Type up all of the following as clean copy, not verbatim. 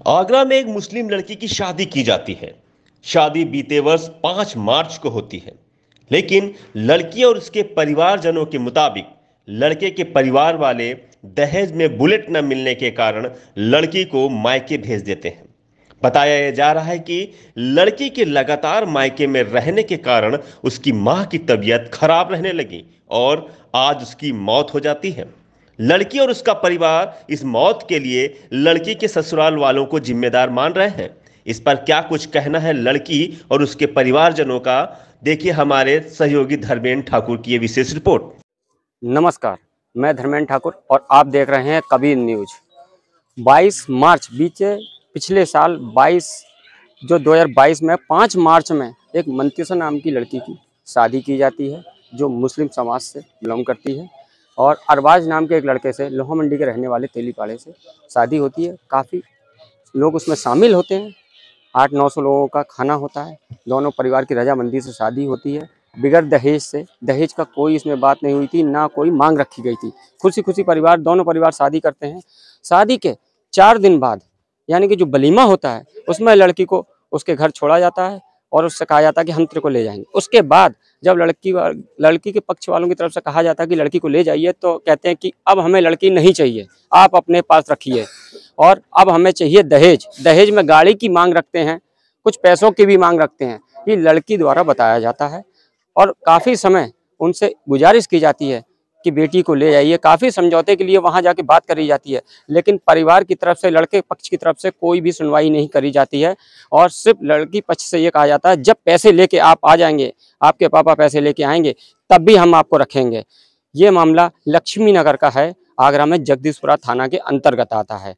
आगरा में एक मुस्लिम लड़की की शादी की जाती है। शादी बीते वर्ष 5 मार्च को होती है, लेकिन लड़की और उसके परिवारजनों के मुताबिक लड़के के परिवार वाले दहेज में बुलेट न मिलने के कारण लड़की को मायके भेज देते हैं। बताया जा रहा है कि लड़की के लगातार मायके में रहने के कारण उसकी मां की तबीयत खराब रहने लगी और आज उसकी मौत हो जाती है। लड़की और उसका परिवार इस मौत के लिए लड़की के ससुराल वालों को जिम्मेदार मान रहे हैं। इस पर क्या कुछ कहना है लड़की और उसके परिवारजनों का, देखिए हमारे सहयोगी धर्मेंद्र ठाकुर की ये विशेष रिपोर्ट। नमस्कार, मैं धर्मेंद्र ठाकुर और आप देख रहे हैं कबीर न्यूज। 22 मार्च बीते पिछले साल 2022 में 5 मार्च में एक मंतिसा नाम की लड़की की शादी की जाती है, जो मुस्लिम समाज से बिलोंग करती है, और अरबाज नाम के एक लड़के से लोहा मंडी के रहने वाले तेलीपाड़े से शादी होती है। काफ़ी लोग उसमें शामिल होते हैं, 800-900 लोगों का खाना होता है। दोनों परिवार की रजामंदी से शादी होती है, बिगैर दहेज से। दहेज का कोई इसमें बात नहीं हुई थी, ना कोई मांग रखी गई थी। खुशी खुशी दोनों परिवार शादी करते हैं। शादी के 4 दिन बाद, यानी कि जो वलीमा होता है, उसमें लड़की को उसके घर छोड़ा जाता है और उससे कहा जाता है कि हम तेरे को ले जाएंगे। उसके बाद जब लड़की के पक्ष वालों की तरफ से कहा जाता है कि लड़की को ले जाइए, तो कहते हैं कि अब हमें लड़की नहीं चाहिए, आप अपने पास रखिए, और अब हमें चाहिए दहेज। दहेज में गाड़ी की मांग रखते हैं, कुछ पैसों की भी मांग रखते हैं। ये लड़की द्वारा बताया जाता है और काफ़ी समय उनसे गुजारिश की जाती है कि बेटी को ले जाइए। काफ़ी समझौते के लिए वहाँ जाके बात करी जाती है, लेकिन परिवार की तरफ से, लड़के पक्ष की तरफ से कोई भी सुनवाई नहीं करी जाती है। और सिर्फ लड़की पक्ष से ये कहा जाता है, जब पैसे लेके आप आ जाएंगे, आपके पापा पैसे लेके आएंगे, तब भी हम आपको रखेंगे। ये मामला लक्ष्मी नगर का है, आगरा में जगदीशपुरा थाना के अंतर्गत आता है।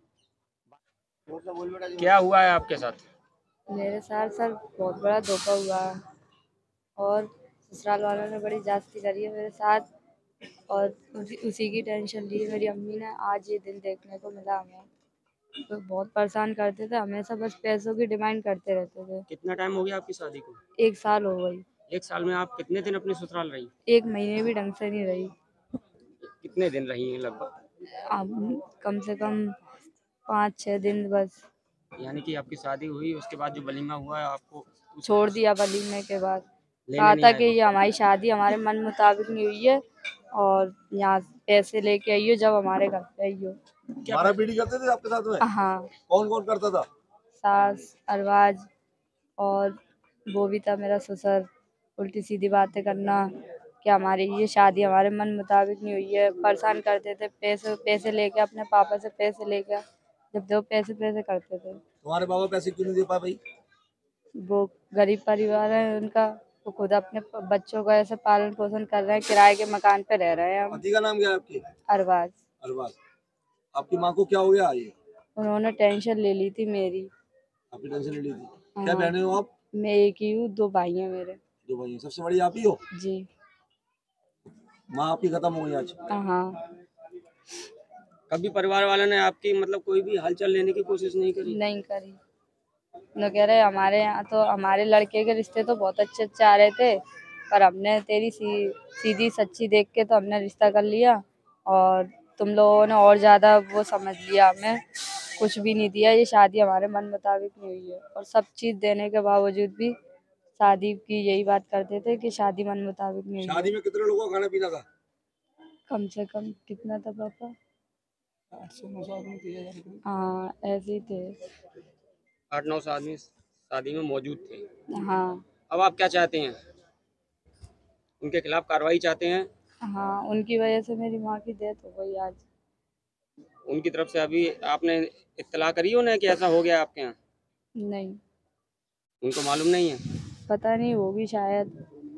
क्या हुआ है आपके साथ? मेरे साथ सर बहुत बड़ा धोखा हुआ है और ससुराल वालों ने बड़ी जास्ती करी है मेरे साथ, और उसी की टेंशन ली है मेरी अम्मी ने। आज ये दिन देखने को मिला हमें। तो बहुत परेशान करते थे, हमेशा बस पैसों की डिमांड करते रहते थे। कितना टाइम हो गया आपकी शादी को? 1 साल हो गई। 1 साल में आप कितने दिन अपने ससुराल रही? 1 महीने भी ढंग से नहीं रही। कितने दिन रही हैं लगभग? अब कम से कम 5-6 दिन बस। यानी कि आपकी शादी हुई, उसके बाद जो वलीमा हुआ है आपको छोड़ दिया वलीमे के बाद। लेने कहा नहीं था आए कि वो? ये हमारी शादी हमारे मन मुताबिक नहीं हुई है और यहाँ पैसे लेके आइयो, जब हमारे घर पे आइयो। मारा पीटी करते थे आपके साथ में? हाँ, कौन कौन करता था? सास, अरबाज और वो भी था मेरा ससुर। उल्टी सीधी बातें करना कि हमारी ये शादी हमारे मन मुताबिक नहीं हुई है। परेशान करते थे, पैसे लेके, अपने पापा से पैसे लेके, जब दो पैसे करते थे। तुम्हारे बाबा पैसे क्यों नहीं दे पाए भाई? वो गरीब परिवार है उनका, वो खुद अपने बच्चों का ऐसे पालन पोषण कर रहे हैं, किराए के मकान पे रह रहे हैं हम। पति का नाम क्या है आपके? अरबाज। अरबाज। आपकी माँ को क्या हो गया ये? उन्होंने टेंशन ले ली थी मेरी। आपकी टेंशन ले ली थी? हाँ। क्या बहने हो आप? मैं एक ही हूँ, 2 भाई हैं मेरे। 2 भाई हैं, सबसे बड़ी आप ही हो? जी। माँ आपकी खत्म हो गई आज? हाँ। कभी परिवार वालों ने आपकी मतलब कोई भी हलचल लेने की कोशिश नहीं करी? नहीं करी। वो कह रहे हमारे यहाँ तो हमारे लड़के के रिश्ते तो बहुत अच्छे आ रहे थे, पर हमने तेरी सीधी सच्ची देख के तो हमने रिश्ता कर लिया, और तुम लोगों ने और ज़्यादा वो समझ लिया, हमें कुछ भी नहीं दिया। ये शादी हमारे मन मुताबिक नहीं हुई है, और सब चीज़ देने के बावजूद भी शादी की यही बात करते थे कि शादी मन मुताबिक नहीं हुई शादी है। में कितने लोगों का खाना पीना था? कम से कम कितना था पापा? 800-900 आदमी थे। हाँ, ऐसे ही थे। 8-9 आदमी शादी में मौजूद थे। हाँ। अब आप क्या चाहते हैं? उनके खिलाफ कार्रवाई चाहते हैं? हाँ, उनकी वजह से मेरी माँ की डेथ हो गई आज। उनकी तरफ से अभी आपने इत्तला करी हो ना कि ऐसा हो गया आपके यहाँ? नहीं, उनको मालूम नहीं है? पता नहीं, होगी शायद,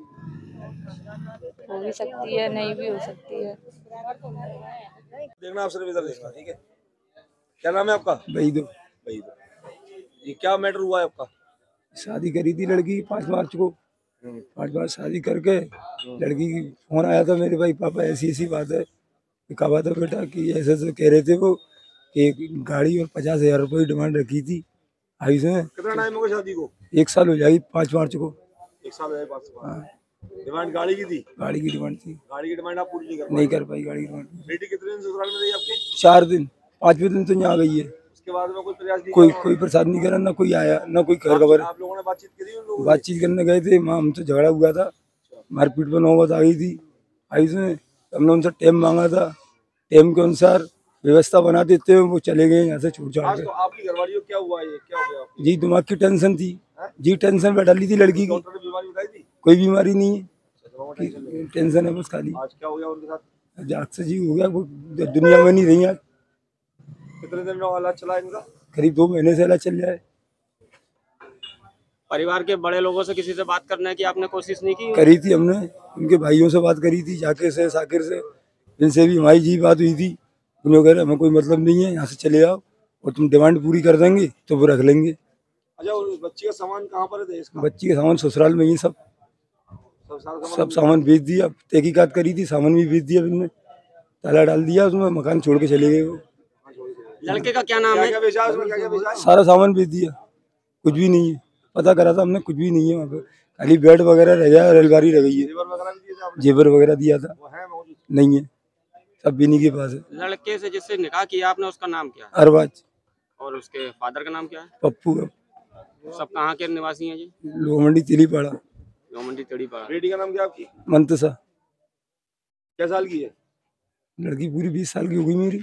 हो भी सकती है, नहीं भी हो सकती है। देखना, आप सिर्फ इधर देखना, ठीक है? क्या नाम है आपका? वहीदो। वहीदो। ये क्या मैटर हुआ है आपका? शादी करी थी लड़की 5 मार्च को। 5 मार्च शादी करके लड़की की फोन आया था, मेरे भाई पापा ऐसी ऐसी बात है। कहा था बेटा कि ऐसे ऐसे कह रहे थे वो कि एक गाड़ी और 50,000 रुपये की डिमांड रखी थी। आई से कितना टाइम हो गया शादी को? 1 साल हो जाएगी 5 मार्च को। 1 साल हो गया 5 साल। हाँ, डिमांड गाड़ी की थी? गाड़ी की डिमांड थी। गाड़ी की डिमांड आप पूरी नहीं कर नहीं पाए? कर पाई गाड़ी की डिमांड। बेटी कितने दिन ससुराल में रही आपके? 4 दिन, 5वें दिन तो यहाँ आ गई है। उसके बाद में कोई प्रयास नहीं कोई किया कोई प्रसाद नहीं करा, ना कोई आया ना कोई खबर खबर। आप लोगों ने बातचीत करी उन लोगों से? बातचीत करने गए थे, वहाँ हमसे झगड़ा हुआ था, मारपीट पर नौबत आ गई थी। आई उसमें हमने उनसे टाइम मांगा था, टाइम के अनुसार व्यवस्था बना देते हुए वो चले गए यहाँ से छोड़ छाड़ आज के। तो आपकी घरवाली को क्या हुआ, ये क्या हो गया आपको? जी दिमाग की टेंशन थी जी, टेंशन में डाली थी लड़की की। डॉक्टर ने बीमारी बताई थी? कोई बीमारी नहीं है, दवा टेंशन लगी। टेंशन है बस खाली। आज क्या हो गया उनके साथ? जाग से जी हो गया, वो दुनिया में नहीं रही आज। कितने दिन में इलाज चला इनका? करीब 2 महीने से इलाज चल जाए। परिवार के बड़े लोगों से किसी से बात करने की आपने कोशिश नहीं की? करी थी हमने, उनके भाइयों से बात करी थी, जाकिर से, साकिर से, इनसे भी हमारी जी बात हुई थी। उन्होंने कह रहे हमें कोई मतलब नहीं है, यहाँ से चले जाओ और तुम डिमांड पूरी कर देंगे तो वो रख लेंगे। अच्छा, उस बच्ची का सामान कहाँ पर है इसका? बच्ची के सामान ससुराल में ही सब सारा सब सामान बेच दिया। तहकीकात करी थी, सामान भी बेच दिया इनने, ताला डाल दिया उसमें, मकान छोड़ के चले गए वो। लड़के का क्या नाम क्या है? क्या बेचा उसमें, क्या क्या बेचा? सारा सामान बेच दिया, कुछ भी नहीं है। पता करा था हमने, कुछ भी नहीं है वहाँ पे, खाली बेड वगैरह रह गया, रेलगाड़ी रह गई है। जेवर वगैरह भी दिए थे आपने? जेवर वगैरह दिया था, वो है मौजूद? नहीं है, सब बिनी के पास है। लड़के से जिससे निकाह किया आपने उसका नाम क्या है? अरबाज और उसके फादर का नाम क्या है? पप्पू सब कहाँ के निवासी हैं जी? लोमंडी तिलीपाड़ा। लोमंडी तड़ीपाड़ा। बेटी का नाम क्या आपकी? मंतसा। क्या साल की है? लड़की पूरी 20 साल की हो गई मेरी।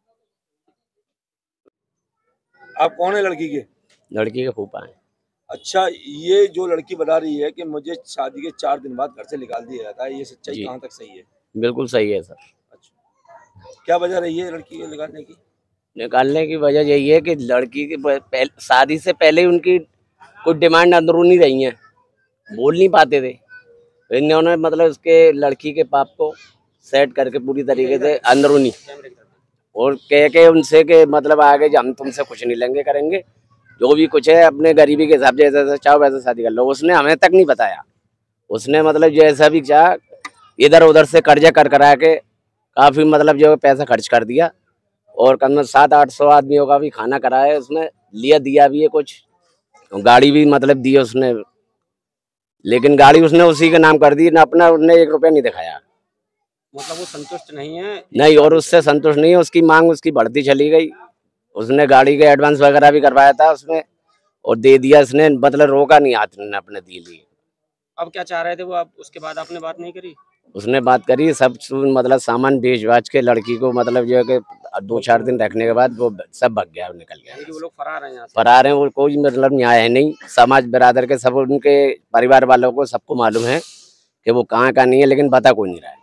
आप कौन है लड़की के? लड़की के फूफा है। अच्छा, ये जो लड़की बता रही है कि मुझे शादी के 4 दिन बाद घर से निकाल दिया जाता है, ये सच्चाई जी। कहाँ तक सही है? बिल्कुल सही है सर। अच्छा, क्या वजह रही है लड़की के निकालने की? निकालने की वजह यही है कि लड़की की शादी से पहले उनकी कुछ डिमांड अंदरूनी रही है, बोल नहीं पाते थे। इन्होंने मतलब उसके लड़की के बाप को सेट करके पूरी तरीके से अंदरूनी और कह के उनसे कि मतलब आगे हम तुमसे कुछ नहीं लेंगे करेंगे, जो भी कुछ है अपने गरीबी के हिसाब से जैसा चाहो वैसे शादी कर लो। उसने हमें तक नहीं बताया, उसने मतलब जैसा भी चाह इधर उधर से कर्जा कर करा के काफ़ी मतलब जो पैसा खर्च कर दिया और कम से 700-800 आदमियों का भी खाना कराया उसने, लिया दिया भी है कुछ, गाड़ी भी मतलब दी उसने, लेकिन गाड़ी उसने उसी के नाम कर दी ना, अपना उसने 1 रुपया नहीं दिखाया। मतलब वो संतुष्ट नहीं है? नहीं, और उससे संतुष्ट नहीं है, उसकी मांग उसकी बढ़ती चली गई। उसने गाड़ी के एडवांस वगैरह भी करवाया था उसमें और दे दिया इसने, मतलब रोका नहीं हाथ ने अपने दी ली। अब क्या चाह रहे थे वो, आप उसके बाद आपने बात नहीं करी? उसने बात करी, सब मतलब सामान बेच बाच के लड़की को मतलब जो है कि 2-4 दिन रखने के बाद वो सब भाग गया, निकल गया। वो लोग फरार हैं यहाँ से? फरार हैं, वो कोई मतलब न्याय है नहीं। समाज बिरादर के सब उनके परिवार वालों को सबको मालूम है कि वो कहाँ का नहीं है, लेकिन पता कोई नहीं रहा है।